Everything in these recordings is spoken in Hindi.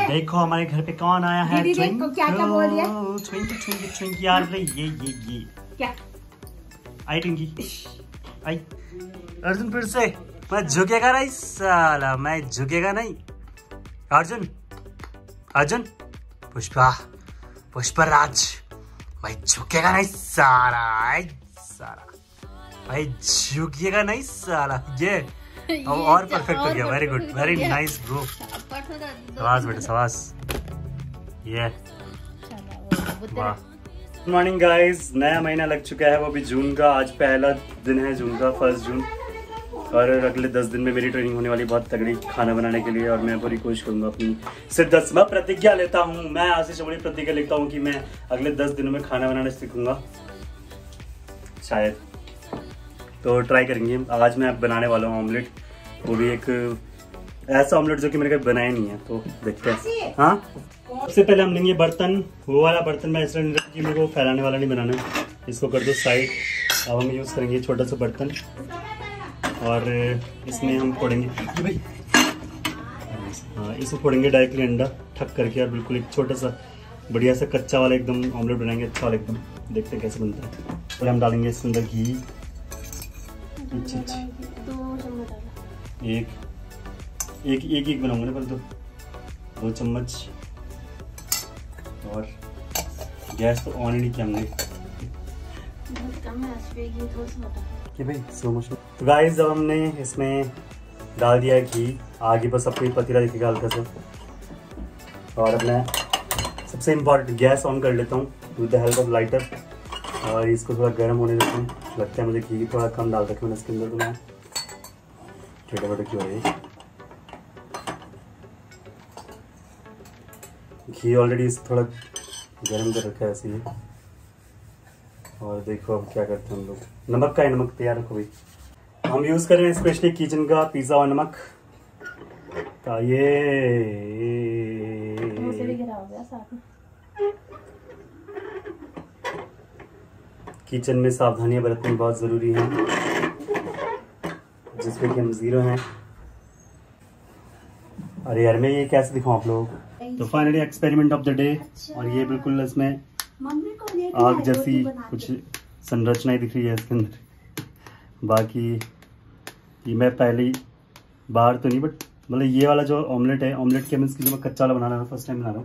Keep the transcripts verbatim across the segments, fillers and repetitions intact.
देखो हमारे घर पे कौन आया है। दीदी देखो क्या क्या बोल रही है। ट्विंकी ट्विंकी ट्विंकी यार ये ये ये क्या आई ट्विंकी आई। अर्जुन फिर से मैं झुकेगा नहीं साला, मैं झुकेगा नहीं। अर्जुन अर्जुन पुष्पा पुष्पराज भाई झुकेगा नहीं साला, साला भाई झुकेगा नहीं साला। ये और परफेक्ट हो गया, very good, very nice bro. सवास बेटा सवास। ये वाह। गुड मॉर्निंग गाइस, नया महीना लग चुका है, वो भी जून का। आज पहला दिन है जून का, फर्स्ट जून। और अगले दस दिन में मेरी ट्रेनिंग होने वाली बहुत तगड़ी खाना बनाने के लिए। और मैं पूरी कोशिश करूंगा अपनी सिर्फ दस मैं प्रतिज्ञा लेता हूँ, मैं आज से बड़ी प्रतिज्ञा लेता हूँ कि मैं अगले दस दिनों में खाना बनाना सीखूंगा शायद। तो ट्राई करेंगे। आज मैं बनाने वाला हूँ ऑमलेट, वो भी एक ऐसा ऑमलेट जो कि मैंने कभी बनाया नहीं है। तो देखते हैं। हाँ, सबसे पहले हम लेंगे बर्तन। वो वाला बर्तन मैं इसलिए कि मेरे को फैलाने वाला नहीं बनाना है, इसको कर दो साइड। अब हम यूज़ करेंगे छोटा सा बर्तन और इसमें हम फोड़ेंगे भाई, हाँ इसमें फोड़ेंगे डायरेक्टली अंडा ठक करके। और बिल्कुल एक छोटा सा बढ़िया सा कच्चा वाला एकदम ऑमलेट बनाएंगे, अच्छा वाला एकदम। देखते हैं कैसे बनता है। और हम डालेंगे इसके अंदर घी, एक एक एक एक बनाऊंगा ना, पहले तो दो चम्मच। और गैस तो ऑन ही नहीं किया हमने कि भाई स्लो मोशन। तो गाइस अब हमने इसमें डाल दिया है घी। आगे बस अपनी पतीला दिखेगा हल्का सा। और अब मैं सबसे इम्पोर्टेंट गैस ऑन कर लेता हूँ with the help of lighter. और इसको थोड़ा गर्म होने देता हूँ। लगता है मुझे घी थोड़ा कम डाल रखा मैंने इसके अंदर, तो मैं छोटा छोटा क्यों है। घी ऑलरेडी थोड़ा गर्म कर रखा है ऐसे ही। और देखो अब क्या करते हैं हम लोग। नमक का है, नमक तैयार रखो भाई। हम यूज कर रहे हैं स्पेशली किचन का पिज्जा और नमक। तो ये किचन में सावधानियां बरतनी बहुत जरूरी है, जिसमें कि हम जीरो हैं। अरे यार मैं ये कैसे दिखाऊं आप लोग। तो finally experiment of the day. और ये बिल्कुल इसमें आग जैसी कुछ संरचना ही दिख रही है इसके अंदर। बाकी ये मैं पहले बाहर तो नहीं, बट मतलब ये वाला जो ऑमलेट है, ऑमलेट के मीन्स की जो मैं कच्चा वाला बना रहा हूँ, फर्स्ट टाइम बना रहा हूँ।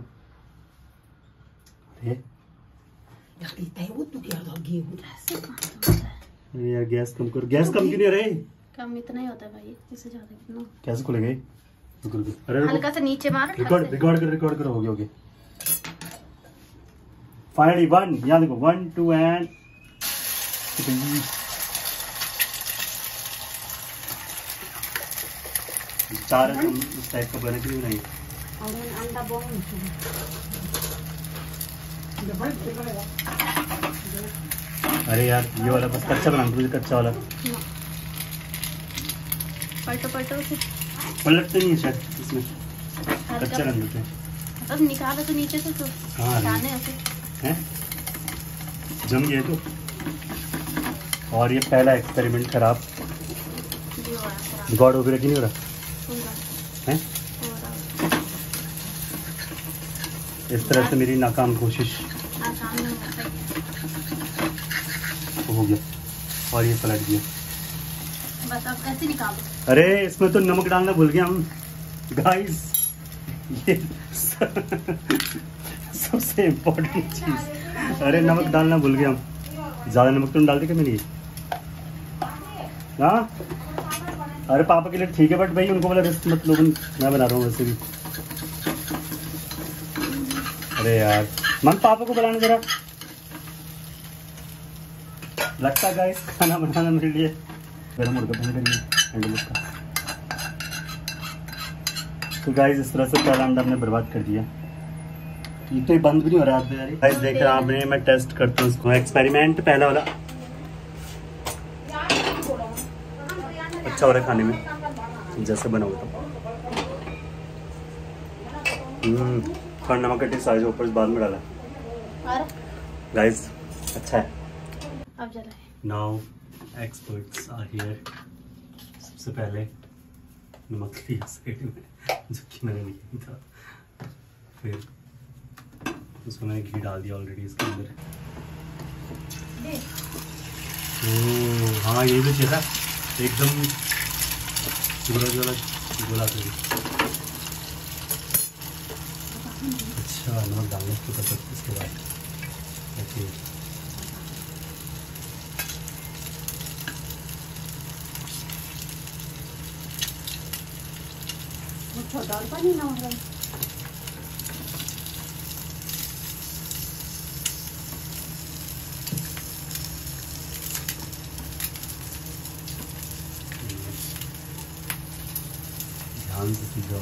यार गैस कम करो, गैस कम क्यों नहीं रहे। कम इतना ही होता है भाई, इससे ज्यादा कितना कैसे खुलेगा ये। अरे हल्का सा नीचे मारो, रिकॉर्ड रिकॉर्ड कर रिकॉर्ड करो। हो गया हो गया। फाइनली वन, यहाँ देखो वन टू एंड चार उस टाइप का बने क्यों नहीं। अरे यार ये वाला बस कच्चा बनाना, मुझे कच्चा वाला। पलटो पलटो उसे। पलटते नहीं है शायद इसमें, कच्चा रन देते हैं। अब निकालो तो नीचे से, तो हाँ हैं जम गया तो। और ये पहला एक्सपेरिमेंट खराब रिकॉर्ड हो गया कि नहीं हो रहा है। इस तरह से मेरी नाकाम कोशिश हो गया। और ये पलट गया। बस अब ऐसे निकालो। अरे इसमें तो नमक डालना भूल गया हम गाइस। ये सबसे इम्पोर्टेंट चीज। अरे नमक डालना भूल गया हम। ज्यादा नमक तो डाल दे क्या मेरी। हाँ अरे पापा के लिए ठीक है, बट भाई उनको बोला रिस्क मत लो, मैं बना रहा हूँ वैसे भी। अरे यार मन पापा को बुलाने जरा। लगता गाइस खाना बनाना मेरे लिए गर्म उड़का बंद करिए हैंडल उसका। तो गाइस इस तरह से पहला अंडा हमने बर्बाद कर दिया। ये तो बंद भी नहीं हो रहा है। गाइस देख रहे हैं आपने, मैं टेस्ट करता हूँ इसको। एक्सपेरिमेंट पहला वाला अच्छा हो रहा है खाने में, जैसे बना हुआ था। हम्म थोड़ा नमक का टेस्ट आ जाए ऊपर, बाद में डाला। गाइस अच्छा है। अब जरा नाउ एक्सपर्ट्स आर हियर। सबसे पहले नमक लिया साइड में, जो कि मैंने नहीं था। फिर उसको मैंने घी डाल दिया ऑलरेडी इसके अंदर। ओह हाँ यही तो चाहिए था, एकदम गोला गोला गोला कर। अच्छा नमक डालने इसके ऊपर, इसके बाद ओके। डाल पानी नमक ध्यान से सीखा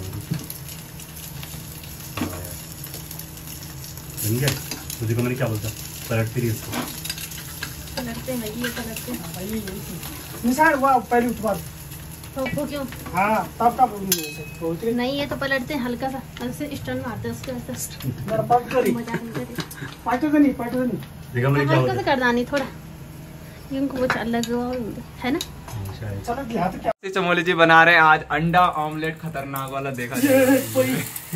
बन गया। तुझे को मैंने क्या बोलता, पलटती रही इसको। पलटते नहीं, ये पलटते निशान हुआ पहले उत्पाद तो क्यों? हाँ तब तब नहीं ये तो पलटते हैं हल्का सा, ऐसे स्टर्न मारते हैं उसके वैसे। मेरा पलट करी मजाक नहीं करते, पाटो तो नहीं पाटो तो नहीं देखा मैंने क्या हल्का सा बोलता कर दानी थोड़ा, इनको कुछ अलग है ना। चलो दिया तो क्या चमोली जी बना रहे हैं आज अंडा ऑमलेट, खतरनाक वाला देखा ये कोई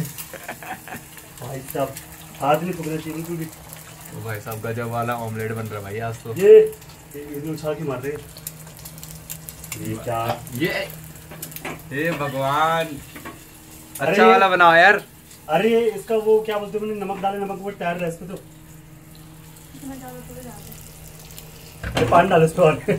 भाई साहब हाथ नहीं पकड़ना चाहिए बिल्कुल भी। तो भाई साहब गजब वाला ऑमलेट बन रहा है भाई आज तो। ये ये उछाल के मार रहे हैं। ये क्या ये हे भगवान, अरे अच्छा वाला बनाओ यार। अरे इसका वो क्या बोलते हैं, मैंने नमक डाले, नमक वो तैयार है इसको तो। अरे पानी डालो इसको और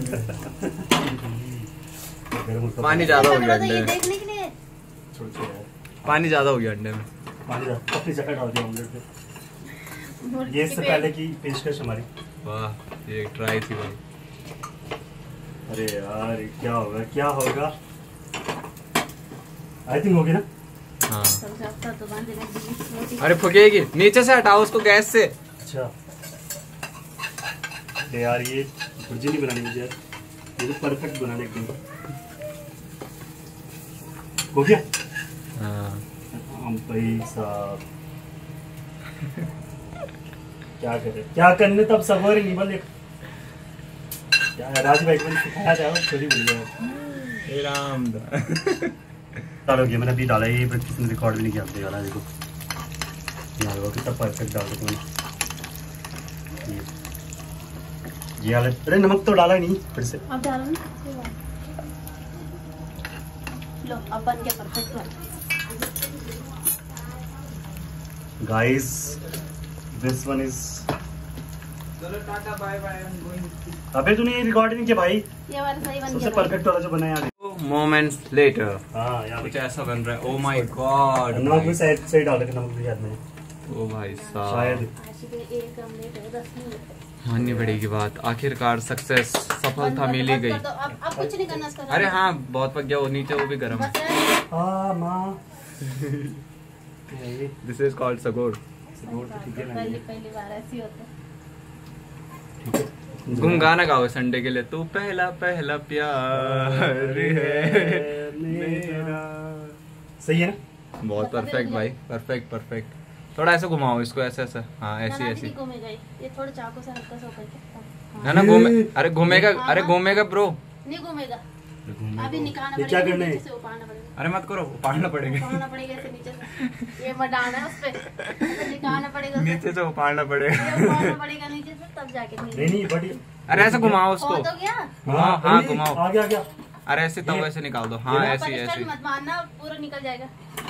पानी ज्यादा हो गया ये अंडे में, देखने के लिए छोड़ छोड़ यार, पानी ज्यादा हो गया अंडे में। पानी डाल, अपनी जगह डाल दिया ऑमलेट पे। मुर्गी ये इससे पे- पहले की पेशकश हमारी। वाह ये ट्राई थी भाई। अरे यार ये क्या होगा क्या होगा, आई थिंक होगी ना। हाँ सबसे अच्छा तो बांध देना बीस रोटी। अरे फुकेगी, नीचे से हटाओ उसको गैस से। अच्छा अरे यार ये भुर्जी नहीं बनानी मुझे यार, ये तो परफेक्ट बनाने एकदम। हो गया हाँ हम भाई साहब क्या करे, क्या करने तब सबर ही नहीं बोले क्या है, राज भाई को सिखाया जाए खुद ही भूल गया। हे राम डाल हो गया मैंने अभी डाला, ये बट किसी ने रिकॉर्ड भी नहीं किया अपने वाला। देखो यहाँ देखो कितना परफेक्ट डाल दिया मैंने। ये ये वाला, अरे नमक तो डाला ही नहीं फिर से। अब डालो ना, लो अब बन गया परफेक्ट वाला। गाइस दिस वन इज, चलो टाटा बाय बाय। अबे तूने ये रिकॉर्ड नहीं किया भाई, ये वाला सही बन सबसे गया। परफेक्ट वाला जो बना है यार। मोमेंट्स लेटर हाँ यार कुछ ऐसा बन रहा है। ओ माय गॉड, नमक भी सही सही डाल रखे, नमक भी याद नहीं ओ भाई साहब शायद। आज के एक ऑमलेट है दस मिनट। माननी पड़ेगी बात, आखिर सक्सेस सफलता बंद मिली कर दो, गई। बंद कर दो, अब अब कुछ नहीं करना इसका। अरे हाँ बहुत पक गया वो, नीचे वो भी गर्म है। बस है। हाँ माँ ये दिस इज कॉल्ड सगोर। सपोर्ट तो ठीक है ना, पहली पहली बार ऐसी होता है। ठीक है। गुम गाना गाओ संडे के लिए, तू पहला पहला प्यार है मेरा। सही है ना। बहुत परफेक्ट भाई, परफेक्ट परफेक्ट। थोड़ा ऐसे घुमाओ इसको, ऐसे ऐसे, हाँ ऐसी ना, ऐसी नहीं घूमेगा ये ये थोड़े चाकू से हल्का सा होकर के। है ना। घूमे, अरे घूमेगा, अरे घूमेगा ब्रो। नहीं घूमेगा, अभी निकालना ये पड़ेगा। क्या करना है? नीचे से उपाड़ना पड़ेगा। अरे मत करो, उपाड़ना पड़ेगा। उपाड़ना पड़ेगा ऐसे नीचे से, ये मत डालना है उस पे, ऐसे निकालना पड़ेगा। नीचे से उपाड़ना पड़ेगा। ये उपाड़ना पड़ेगा नीचे से, तब जाके नहीं नहीं बट अरे ऐसे घुमाओ उसको। हो तो गया। हाँ हाँ घुमाओ। आ गया आ गया। अरे ऐसे तवे से निकाल दो। हाँ ऐसी पनिशमेंट ऐसी। मत मारना, पूरा निकल जाएगा।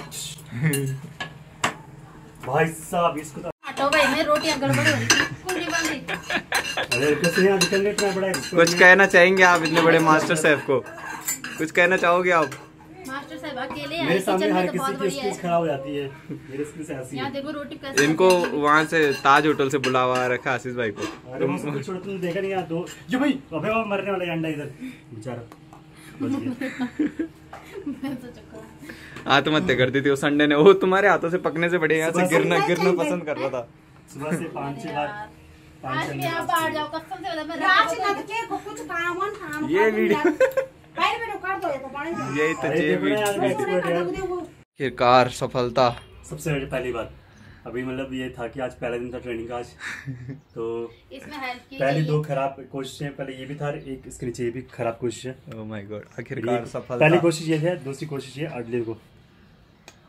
भाई साहब इसको तो हटो भाई, मेरी रोटियां गड़बड़ हो रही थी, कुंडी बन रही। अरे कैसे यहाँ निकलने इतना बड़ा है। कुछ कहना चाहेंगे आप इतने बड़े मास्टर शेफ को? कुछ कहना चाहोगे आप? मास्टर साहब अकेले हैं मेरे सामने किचन हर में, तो किसी बहुत की बढ़िया स्किल्स है। खराब हो जाती है, मेरी स्किल्स ऐसी यहाँ है। देखो रोटी कैसे इनको बनती है। वहाँ से ताज होटल से बुलावा रखा आशीष भाई को। अरे वो सब कुछ छोड़ो, तुमने देखा नहीं यहाँ दो ये भाई, अबे वो मरने वाला है अंडा इधर बेचारा बच गया। मैं तो चक्कर आत्महत्या कर दी थी वो संडे ने। वो तुम्हारे हाथों से पकने से बढ़िया यहाँ से सुबह से- गिरना गिरना पसंद कर रहा था। सुबह से पाँच छह बार पाँच आज छह भी आप बाहर जाओ, कसम से बता, मैं रात रात ना के को कुछ काम वन काम ये वीडियो पैर में कर दो ये तो पानी जा यही तो अरे चाहिए देखो ना यार, भी। एक्सपर्ट है यार। आखिरकार सफलता। सबसे पहली बात अभी मतलब ये था कि आज पहला दिन था ट्रेनिंग का आज, तो इसमें हेल्प की पहली गई दो है। खराब कोशिशें, पहले ये भी था एक इसके नीचे ये भी खराब कोशिश है। ओह माय गॉड, फिर आखिरकार ये- सफलता। पहली कोशिश ये है, दूसरी कोशिश ये अगले को आज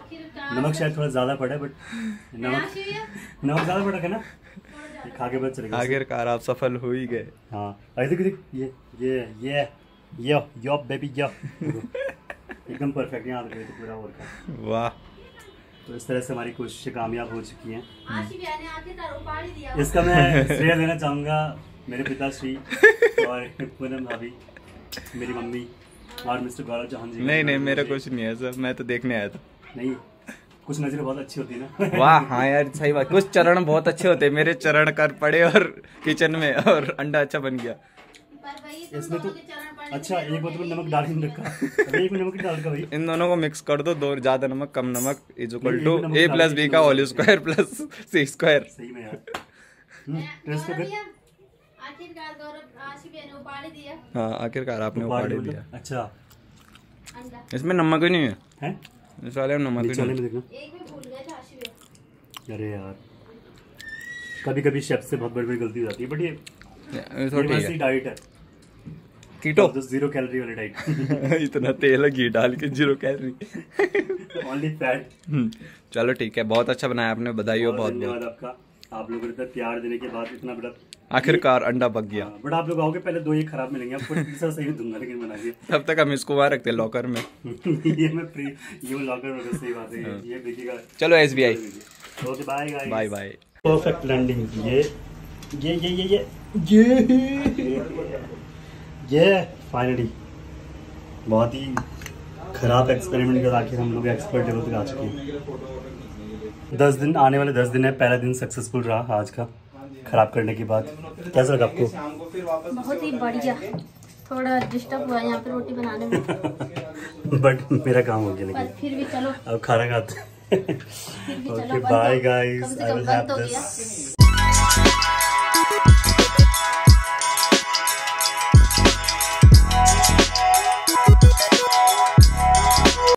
आखिर नमक शायद थोड़ा ज्यादा पड़ा है, बट नमक नमक ज्यादा पड़ा है ना, ये खा के पता चलेगा। आखिरकार आप सफल हो ही गए। हाँ ऐसे देख, ये ये ये यो यो बेबी यो एकदम परफेक्ट यहाँ तक तो पूरा और का। वाह, तो इस तरह से हमारी कोशिशें कामयाब हो चुकी हैं। आशी भी आने आखिरकार उपाड़ ही दिया। इसका मैं श्रेय लेना चाहूँगा मेरे पिताश्री और पूनम भाभी, मेरी मम्मी और मिस्टर गौरव चौहान जी। नहीं नहीं मेरा कुछ नहीं है सर, मैं तो देखने आया था। नहीं, कुछ नजरें बहुत अच्छी होती है ना। वाह हाँ यार सही बात, कुछ चरण बहुत अच्छे होते हैं। मेरे चरण कर पड़े और किचन में और अंडा अच्छा बन गया। पर भाई तुम इसमें तो दोनों के चरण पड़े अच्छा एक बोतल में नमक डाल ही नहीं रखा, अभी एक में नमक नहीं डाल का भाई। इन दोनों को मिक्स कर दो, दो ज्यादा नमक कम नमक इज इक्वल नहीं, टू एक में नमक ए डाल प्लस के बी नमक का डाल होल के। Square plus C square. सही में यार। हम्म, टेस्ट गौरव कर। भैया, आखिरकार गौरव आशी भी ने उपाड़ ही दिया हाँ आखिरकार आपने उबाल उपाड़ ही मतलब? दिया। अच्छा अंडा। इसमें नमक ही नहीं है, है इस वाले में नमक ही चले नहीं में है। देखना। एक भी भूल गए थे आशी भी। अरे यार कभी कभी शेफ से बहुत बड़ी बड़ी गलती हो जाती है, बट ये ये तो ये ठीक वैसी है। डाइट है, कीटो जीरो कैलोरी वाली डाइट। इतना तेल घी डाल के जीरो कैलोरी। Only fat. चलो ठीक है, बहुत अच्छा बनाया आपने, बधाई हो बहुत धन्यवाद बहुत। आपका, आप लोगों ने इतना प्यार देने के बाद इतना बड़ा। आखिरकार अंडा पक गया। बट आप लोग आओगे पहले दो ये खराब मिलेंगे, आपको तीसरा सही में दूंगा लेकिन बना दिया। तब तक हम इसको वहाँ रखते हैं लॉकर में। ये मैं प्री ये लॉकर में रखा, सही बात है। ये- ये बिकेगा। चलो S B I okay bye guys. Bye bye. Perfect landing. ये ये ये ये ये ये ये फाइनली बहुत ही खराब एक्सपेरिमेंट के आखिर हम लोग एक्सपर्ट लेवल तक आ चुके हैं। दस दिन आने वाले दस दिन है, पहला दिन सक्सेसफुल रहा आज का खराब करने के बाद। कैसा लगा आपको? बहुत ही बढ़िया। थोड़ा डिस्टर्ब हुआ यहाँ पे रोटी बनाने में, बट मेरा काम हो गया पर लेकिन फिर भी चलो, अब खाना खाते। फिर भी ओके चलो। बाय बंद तो- गाइस, कम से आई कम विल बंद हैव तो दिस। किया।